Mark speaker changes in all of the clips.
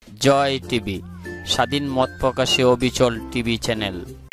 Speaker 1: জয় TV, স্বাধীন মত প্রকাশে অবিচল টিভি চ্যানেল।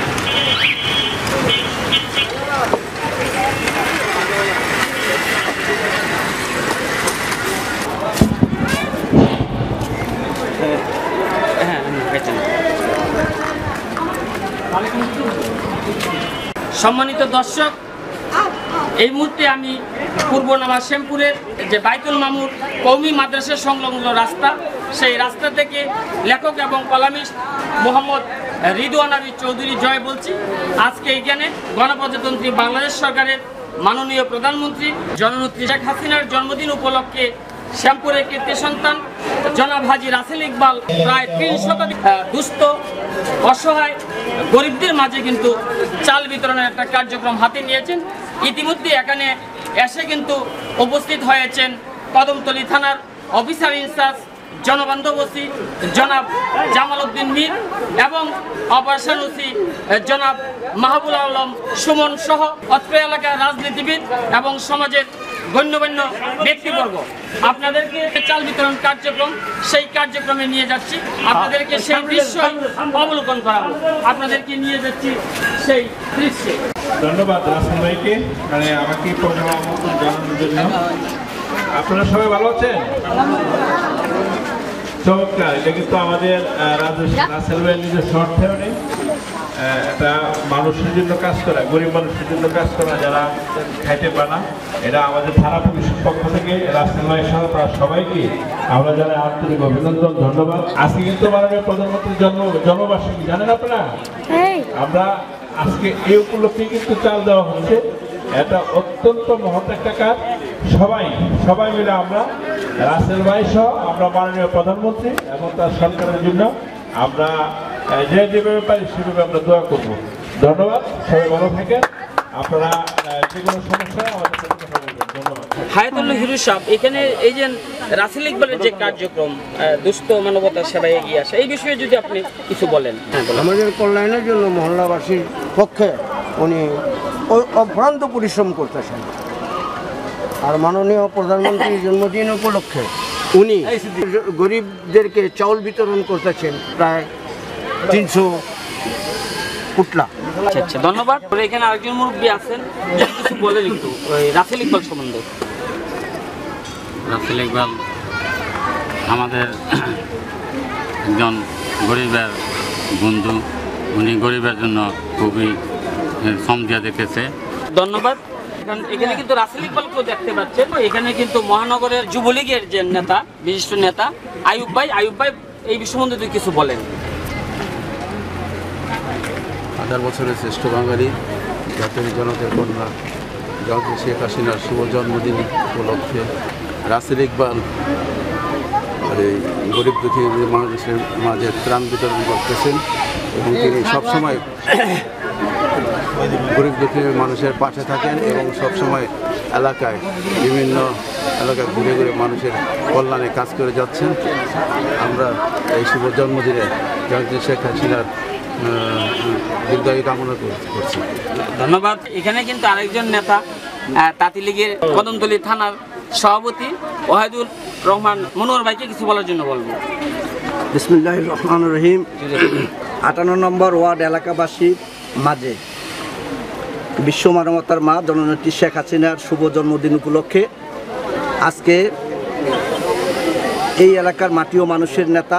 Speaker 2: সম্মানিত দর্শক, এই মুহূর্তে আমি পূর্ব নালা শ্যামপুরের যে বাইতুল মামুর কওমি মাদ্রাসা সংলগ্ন রাস্তা, সেই রাস্তা থেকে লেখক এবং কলামিস্ট মোহাম্মদ রিদওয়ান আলী চৌধুরী জয় বলছি। আজকে এখানে গণপ্রজাতন্ত্রী বাংলাদেশ সরকারের মাননীয় প্রধানমন্ত্রী জননেত্রী শেখ হাসিনার জন্মদিন উপলক্ষে শ্যামপুরের কীর্তি সন্তান জনাব হাজী রাসেল ইকবাল প্রায় 3 শতাধিক দুস্থ অসহায় গরিবদের মাঝে কিন্তু চাল বিতরণের একটা কার্যক্রম হাতে নিয়েছেন। ইতিমধ্যে এখানে এসে কিন্তু উপস্থিত হয়েছেন কদমতলী থানার অফিসার ইনচার্জ জনবান্ধব ওসি জনাব জামাল উদ্দিন মীর এবং অপারেশন ওসি জনাব মাহবুল আলম সুমন সহ অত্র এলাকার রাজনীতিবিদ এবং সমাজের গণ্যমান্য ব্যক্তিবর্গ। আপনাদেরকে চাল বিতরণ কার্যক্রম, সেই কার্যক্রমে নিয়ে যাচ্ছি, আপনাদেরকে সেই দৃশ্য অবলোকন করাবো, আপনাদেরকে নিয়ে যাচ্ছি সেই দৃশ্যে।
Speaker 3: ধন্যবাদ রাসেল ভাইকে আমাকে প্রোগ্রাম আমন্ত্রণ জানানোর জন্য। আপনারা সবাই ভালো আছেন? চমৎকার। এটা কিন্তু আমাদের রাসেল ভাইয়ের নিজের স্বার্থেও নেই, এটা মানুষের জন্য কাজ করা, গরিব মানুষের জন্য কাজ করা, যারা খাইতে পারে না। এটা আমাদের থানা পুলিশের পক্ষ থেকে রাসেল ভাইয়ের সাথে সবাইকে আমরা যারা আন্তরিক অভিনন্দন, ধন্যবাদ। আজকে কিন্তু মাননীয় প্রধানমন্ত্রীর জন্মবার্ষিকী, জানেন আপনারা? আমরা আজকে এই উপলক্ষে কিন্তু চাল দেওয়া হচ্ছে। এটা অত্যন্ত মহৎ একটা কাজ। সবাই মিলে আমরা রাসেল ভাই সহ আমরা মাননীয় প্রধানমন্ত্রী এবং তার সরকারের জন্য আমরা যেভাবে পারি সেভাবে আমরা দোয়া করব। ধন্যবাদ, সবাই ভালো থাকেন। আপনারা যে কোনো সমস্যা আমাদের সাথে কথা বলবেন। ধন্যবাদ।
Speaker 2: হায়াতুল্লাহ হিরু সাহেব, এখানে এই যে রাসেল ইকবালের যে কার্যক্রম দুস্থ মানবতার সেবায় এগিয়ে আসে, এই বিষয়ে যদি আপনি কিছু বলেন।
Speaker 4: আমাদের কল্যাণের জন্য মহল্লাবাসীর পক্ষে উনি অভ্রান্ত পরিশ্রম করতেছেন। আর মাননীয় প্রধানমন্ত্রীর জন্মদিন উপলক্ষে উনি গরিবদেরকে চাউল বিতরণ করতেছেন প্রায় 300 পুটলা।
Speaker 2: আচ্ছা, ধন্যবাদ। এখানে আরেকজন মুরব্বী আছেন, কিছু বলেন একটু রাসেল ইকবাল সম্বন্ধে।
Speaker 5: রাসেল ইকবাল আমাদের একজন গরিবের বন্ধু, উনি গরিবের জন্য খুবই শ্রম দিয়ে দেখেছে।
Speaker 2: ধন্যবাদ। এখানে কিন্তু রাসেল ইকবালকেও দেখতে পাচ্ছেন। এখানে কিন্তু মহানগরের যুবলীগের যে নেতা, বিশিষ্ট নেতা আইয়ুব ভাই এই বিষয় সম্বন্ধে কিছু বলেন।
Speaker 6: 1000 বছরের শ্রেষ্ঠ বাঙালি, জাতির জনকের কন্যা জননেত্রী শেখ হাসিনার শুভ জন্মদিন উপলক্ষে রাসেল ইকবাল এই গরিব দুঃখী মানুষের মাঝে ত্রাণ বিতরণ করতেছেন এবং তিনি সবসময় গরিব দুঃখী মানুষের পাশে থাকেন এবং সবসময় বিভিন্ন এলাকায় ঘুরে ঘুরে মানুষের কল্যাণে কাজ করে যাচ্ছেন। আমরা এই শুভ জন্মদিনে জননেত্রী শেখ হাসিনার দীর্ঘায়ু কামনা করছি।
Speaker 2: ধন্যবাদ। এখানে কিন্তু আরেকজন নেতা তাঁতি লীগের কদমতলী থানার সভাপতি ওয়াহিদুর রহমান মনোহর ভাইকে কিছু বলার জন্য বলবো।
Speaker 4: বিসমিল্লাহির রহমানির রহিম। 58 নম্বর ওয়ার্ড এলাকাবাসীর মাঝে বিশ্ব মানবতার মা জননেত্রী শেখ হাসিনার শুভ জন্মদিন উপলক্ষে আজকে এই এলাকার মাটি ও মানুষের নেতা,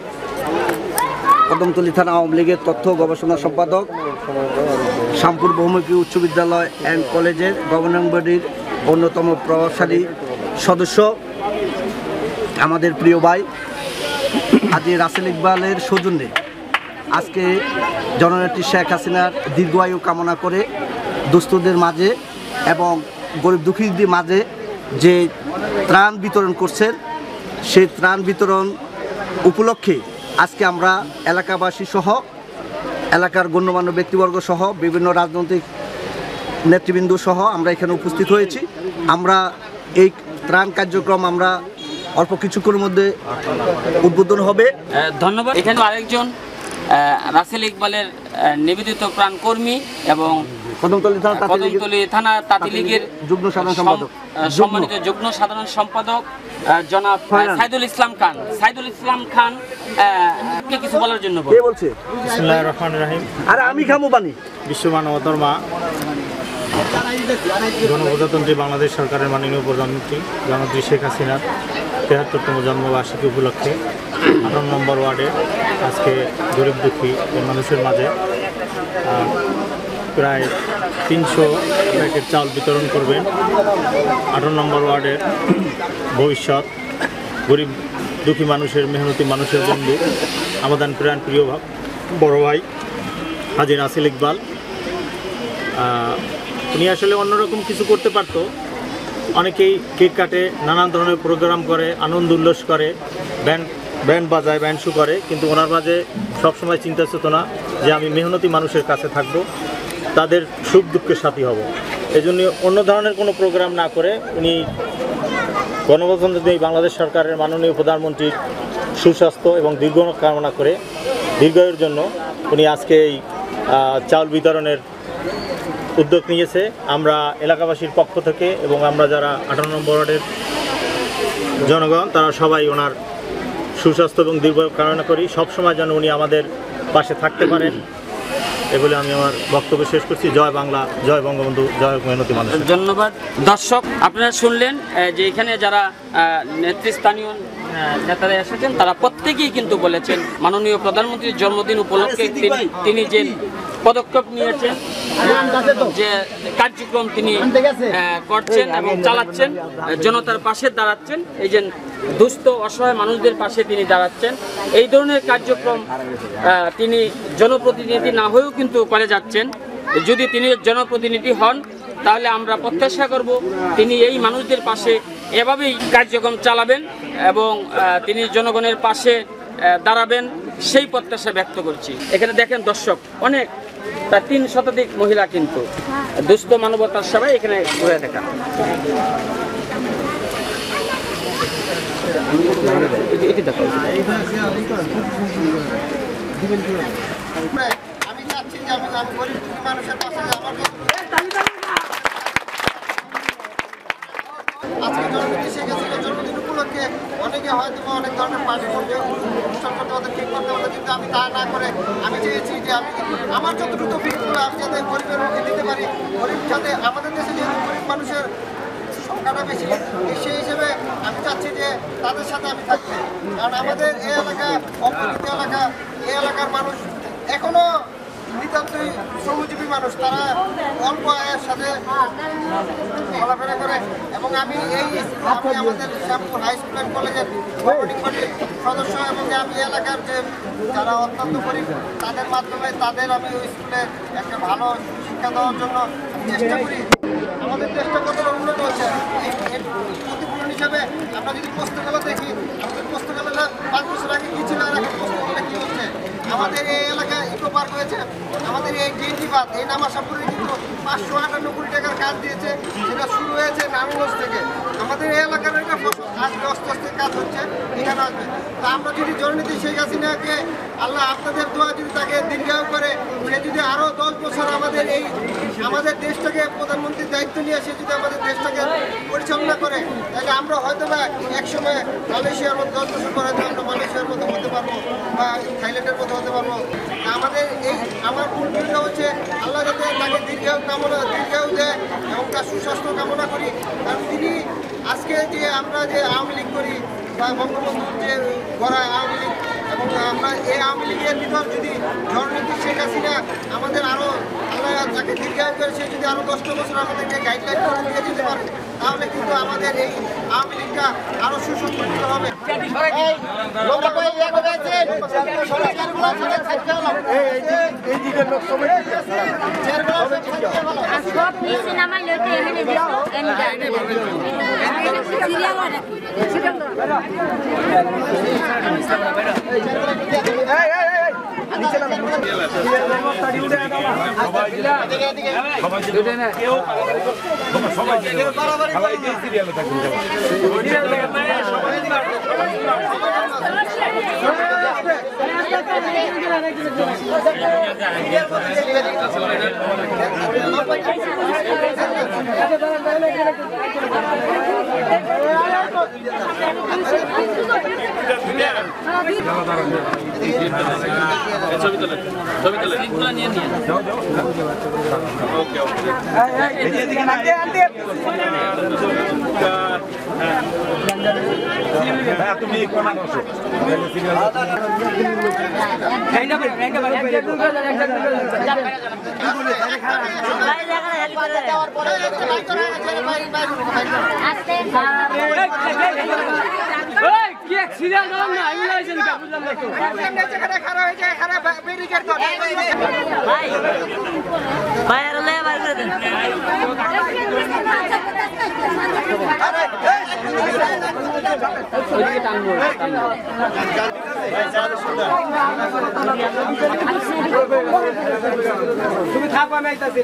Speaker 4: কদমতলী থানা আওয়ামী লীগের তথ্য গবেষণা সম্পাদক, শ্যামপুর বহুমুখী উচ্চ বিদ্যালয় অ্যান্ড কলেজের গভর্নিং বডির অন্যতম প্রভাবশালী সদস্য আমাদের প্রিয় ভাই হাজী রাসেল ইকবালের সৌজন্যে আজকে জননেত্রী শেখ হাসিনার দীর্ঘায়ু কামনা করে দুস্থদের মাঝে এবং গরিব দুঃখীদের মাঝে যে ত্রাণ বিতরণ করছেন, সেই ত্রাণ বিতরণ উপলক্ষে আজকে আমরা এলাকাবাসী সহ এলাকার গণ্যমান্য ব্যক্তিবর্গ সহ বিভিন্ন রাজনৈতিক নেতৃবৃন্দ সহ আমরা এখানে উপস্থিত হয়েছি। আমরা এই ত্রাণ কার্যক্রম আমরা অল্প কিছুক্ষণের মধ্যে উদ্বোধন হবে।
Speaker 2: ধন্যবাদ। এখানে আরেকজন রাসেল ইকবালের নিবেদিত প্রাণকর্মী এবং
Speaker 4: কদমতলী থানা তাঁতি লীগের
Speaker 2: কদমতলী থানা তাঁতি লীগের
Speaker 4: যুগ্ম সাধারণ সম্পাদক।
Speaker 2: সম্মানিত যুগ্ম সাধারণ সম্পাদক জনাব সাইদুল ইসলাম খান। সাইদুল ইসলাম খান কে কিছু বলার জন্য
Speaker 4: কে বলছে?
Speaker 7: বিসমিল্লাহির রহমানির রহিম।
Speaker 4: আরে আমি খামু বানি।
Speaker 7: বিশ্ব মানবতার মা গণপ্রজাতন্ত্রী বাংলাদেশ সরকারের মাননীয় প্রধানমন্ত্রী জননেত্রী শেখ হাসিনার ৭৩তম জন্মবার্ষিকী উপলক্ষে ১৮ নম্বর ওয়ার্ডে আজকে গরিব দুঃখী মানুষের মাঝে প্রায় ৩০০ প্যাকেট চাল বিতরণ করবেন। ১৮ নম্বর ওয়ার্ডের ভবিষ্যৎ গরিব দুঃখী মানুষের, মেহনতি মানুষের বন্ধু, আমাদের প্রাণ প্রিয় বড় ভাই হাজী রাসেল ইকবাল। উনি আসলে অন্যরকম কিছু করতে পারতো। অনেকেই কেক কাটে, নানান ধরনের প্রোগ্রাম করে, আনন্দ উল্লাস করে, ব্যান্ড বাজায়, ব্যান্ড শু করে, কিন্তু ওনার মাঝে সবসময় চিন্তা চেতনা যে আমি মেহনতি মানুষের কাছে থাকব, তাদের সুখ দুঃখের সাথী হব। এজন্য অন্য ধরনের কোনো প্রোগ্রাম না করে উনি গণপ্রজাতন্ত্রী বাংলাদেশ সরকারের মাননীয় প্রধানমন্ত্রীর সুস্বাস্থ্য এবং দীর্ঘ কামনা করে দীর্ঘায়ুর জন্য উনি আজকে এই চাউল বিতরণের উদ্যোগ নিয়েছে। আমরা এলাকাবাসীর পক্ষ থেকে এবং আমরা যারা ১৮ নম্বর ওয়ার্ডের জনগণ তারা সবাই ওনার সুস্বাস্থ্য এবং দীর্ঘ কামনা করি। সবসময় যেন উনি আমাদের পাশে থাকতে পারেন এ বলে আমি আমার বক্তব্য শেষ করছি। জয় বাংলা, জয় বঙ্গবন্ধু, জয় মেহনতি মানুষ।
Speaker 2: ধন্যবাদ। দর্শক, আপনারা শুনলেন যে এখানে যারা নেতৃস্থানীয় নেতারা এসেছেন তারা প্রত্যেকেই কিন্তু বলেছেন মাননীয় প্রধানমন্ত্রীর জন্মদিন উপলক্ষে তিনি যে পদক্ষেপ নিয়েছেন, যে কার্যক্রম তিনি করছেন এবং চালাচ্ছেন, জনতার পাশে দাঁড়াচ্ছেন, এই যে দুস্থ অসহায় মানুষদের পাশে তিনি দাঁড়াচ্ছেন, এই ধরনের কার্যক্রম তিনি জনপ্রতিনিধি না হয়েও কিন্তু করে যাচ্ছেন। যদি তিনি জনপ্রতিনিধি হন তাহলে আমরা প্রত্যাশা করব তিনি এই মানুষদের পাশে এভাবেই কার্যক্রম চালাবেন এবং তিনি জনগণের পাশে দাঁড়াবেন, সেই প্রত্যাশা ব্যক্ত করছি। এখানে দেখেন দর্শক, অনেক প্রায় ৩ শতাধিক মহিলা কিন্তু দুস্থ মানবতার সবাই এখানে ঘুরে দেখা।
Speaker 8: আমি চাচ্ছি যে আমি গরিব মানুষের পাশে আজকে জন্মদিন শেখ হাসিনার জন্মদিন উপলক্ষে অনেকে হয়তো অনেক ধরনের পার্টি করবে, অনুষ্ঠান করতে হতে ঠিক করতে হতো, কিন্তু আমি তা না করে আমি চেয়েছি যে আমি আমার যতটুকু তৌফিকগুলো আমি যাতে গরিবের মুখে দিতে পারি, গরিব যাতে আমাদের দেশে যেহেতু গরিব মানুষের সংখ্যাটা বেশি, সেই হিসেবে আমি চাচ্ছি যে তাদের সাথে আমি থাকতে। কারণ আমাদের এই এলাকা অপরিচিত এলাকা, এই এলাকার মানুষ এখনো নিতান্তই শ্রমজীবী মানুষ, তারা অল্প আয়ের সাথে চলাফেরা করে। এবং আমি আমাদের শ্যামপুর হাই স্কুল অ্যান্ড কলেজের গভর্নিং বডির সদস্য এবং আমি এলাকার যে যারা অত্যন্ত গরিব তাদের মাধ্যমে তাদের আমি ওই স্কুলে একটা ভালো শিক্ষা দেওয়ার জন্য চেষ্টা করি। আমাদের দেশটা কতটা উন্নত হচ্ছে এর প্রতিফলন হিসাবে আমরা যদি পুস্তকালয় দেখি, আমাদের পুস্তকালয়টা 5 বছর আগে কী ছিল আর এখন পুস্তকালয়টা কী হচ্ছে। আমাদের এই এলাকায় ইকো পার্ক হয়েছে, আমাদের এই গেঞ্জি বাঁধ, এই নামাসাপুরে কিন্তু 558 কোটি টাকার কাজ দিয়েছে, সেটা শুরু হয়েছে নারায়ণগঞ্জ থেকে। আমাদের এই এলাকার একটা আজকে আস্তে আস্তে কাজ হচ্ছে, এখানে আসবে। তা আমরা যদি জননেত্রী শেখ হাসিনাকে আল্লাহ আপনাদের দোয়া যদি তাকে দীর্ঘায়ু করে, সে যদি আরও 10 বছর আমাদের দেশটাকে প্রধানমন্ত্রীর দায়িত্ব নিয়ে সে যদি আমাদের দেশটাকে পরিচালনা করে, তাহলে আমরা হয়তো বা একসময় মালয়েশিয়ার মতো 10 বছর পরে আমরা মালয়েশিয়ার মতো হতে পারবো বা থাইল্যান্ডের মতো হতে পারবো। আমাদের আমার মূল ভূমিকা হচ্ছে আল্লাহ যাতে তাকে দীর্ঘায়ু দেয় এবং তার সুস্বাস্থ্য কামনা করি। কারণ তিনি আজকে যে আমরা যে আওয়ামী লীগ করি বা বঙ্গবন্ধুর যে গড়া আওয়ামী লীগ, এবং আমরা এই আওয়ামী লীগের ভিতর যদি জননেত্রী শেখ হাসিনা আমাদের আরও আল্লাহ তাকে দীর্ঘায়ু করে সে যদি আরও 10টা বছর আমাদেরকে গাইডলাইন করে দিয়ে যেতে পারে, তাহলে কিন্তু আমাদের এই আওয়ামী লীগটা আরও সুসংগঠিত হবে। সবাই
Speaker 4: তুমি থাকো আমি আইতাছি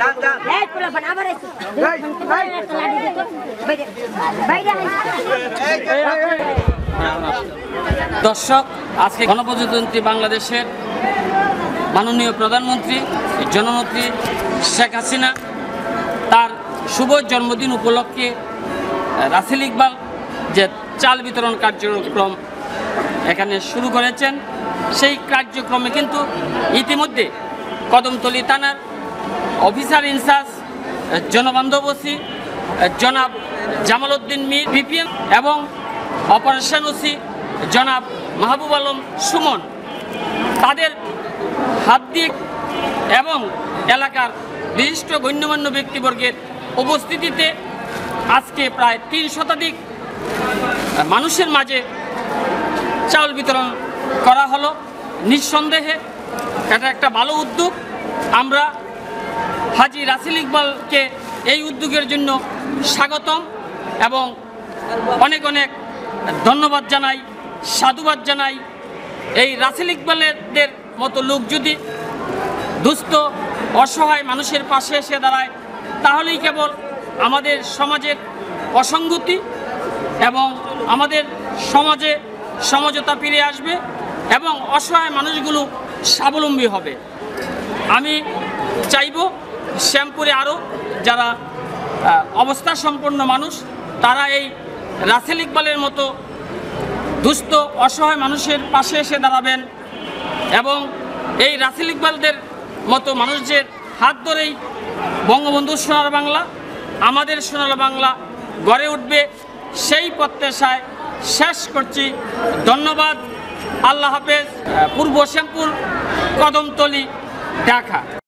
Speaker 2: দর্শক, আজকে গণপ্রজাতন্ত্রী বাংলাদেশের মাননীয় প্রধানমন্ত্রী জননেত্রী শেখ হাসিনা তার শুভ জন্মদিন উপলক্ষে রাসেল ইকবাল যে চাল বিতরণ কার্যক্রম এখানে শুরু করেছেন, সেই কার্যক্রমে কিন্তু ইতিমধ্যে কদমতলী থানার অফিসার ইনচার্জ জনবান্ধব ওসি জনাব জামাল উদ্দিন মীর বিপিএম এবং অপারেশন ওসি জনাব মাহবুব আলম সুমন তাদের হাত দিয়ে এবং এলাকার বিশিষ্ট গণ্যমান্য ব্যক্তিবর্গের উপস্থিতিতে আজকে প্রায় 3 শতাধিক মানুষের মাঝে চাউল বিতরণ করা হলো। নিঃসন্দেহে এটা একটা ভালো উদ্যোগ। আমরা হাজী রাসেল ইকবালকে এই উদ্যোগের জন্য স্বাগতম এবং অনেক অনেক ধন্যবাদ জানাই, সাধুবাদ জানাই। এই রাসেল ইকবালের মতো লোক যদি দুস্থ অসহায় মানুষের পাশে এসে দাঁড়ায়, তাহলেই কেবল আমাদের সমাজের অসঙ্গতি এবং আমাদের সমাজে সমঝোতা ফিরে আসবে এবং অসহায় মানুষগুলো স্বাবলম্বী হবে। আমি চাইব শ্যামপুরে আরও যারা অবস্থা সম্পন্ন মানুষ তারা এই রাসেল ইকবালের মতো দুস্থ অসহায় মানুষের পাশে এসে দাঁড়াবেন এবং এই রাসেল ইকবালদের মতো মানুষদের হাত ধরেই বঙ্গবন্ধু সোনার বাংলা, আমাদের সোনার বাংলা গড়ে উঠবে, সেই প্রত্যাশায় শেষ করছি। ধন্যবাদ। আল্লাহ হাফেজ। পূর্ব শ্যামপুর, কদমতলী, ঢাকা।